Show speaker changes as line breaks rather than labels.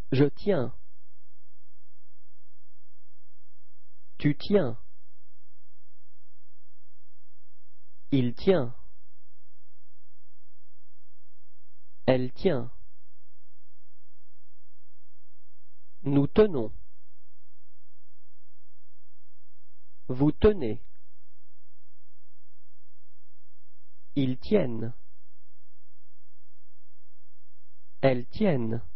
Je tiens. Tu tiens. Il tient. Elle tient. Nous tenons. Vous tenez. Ils tiennent. Elles tiennent.